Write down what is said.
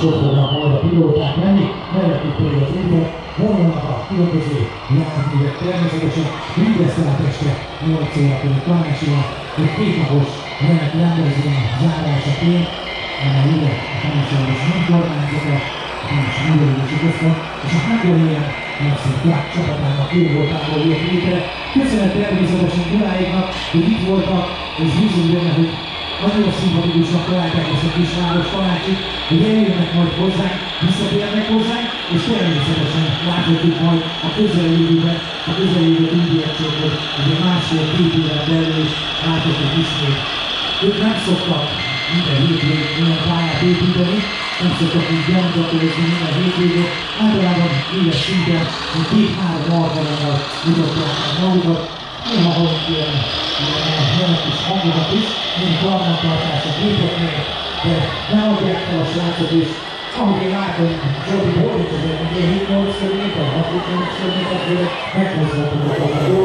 sok fognak majd a pilóták lenni, mellettük pedig az úton vonulnak a különböző járművek természetesen. Mindeztelen este 8 órakor Tamásival egy kétnapos menet rendezvény zárásaként, amely ide a Tamásival önkormányzata, a Tamási Művelődési Központ és a Hungary Track csapatának körülvoltából jött létre. Köszönet természetesen Gyuláéknak, hogy itt voltak, és bízunk benne, hogy nagyon szimpatikusan találták ezt a kisváros Tamásit, hogy eljönnek majd hozzánk, visszatérnek hozzánk, és természetesen láthatjuk majd a közeljövőben, a közeljövő ügyértséget, ugye másfél-két éven belül is láthatjuk ismét. Ők nem szoktak minden hétvégén ilyen pályát építeni, nem szoktak így bemutatkozni minden hétvégén, általában éves szinten, hogy 2-3 alkalommal mutatják meg magukat, néha hallunk ilyen kis hangokat is, mint karbantartás a gépeknél, de nem adják fel a srácok is. Ahogy én látom, Zsolti Bordít azért, hogy én 7-8 környék, vagy 6-8 környék, akkor meghozhatunk a